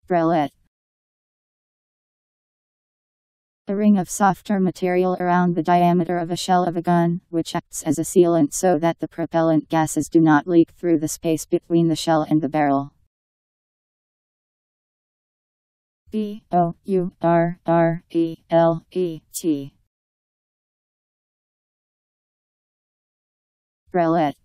Bourrelet. A ring of softer material around the diameter of a shell of a gun, which acts as a sealant so that the propellant gases do not leak through the space between the shell and the barrel. B-O-U-R-R-E-L-E-T. Bourrelet.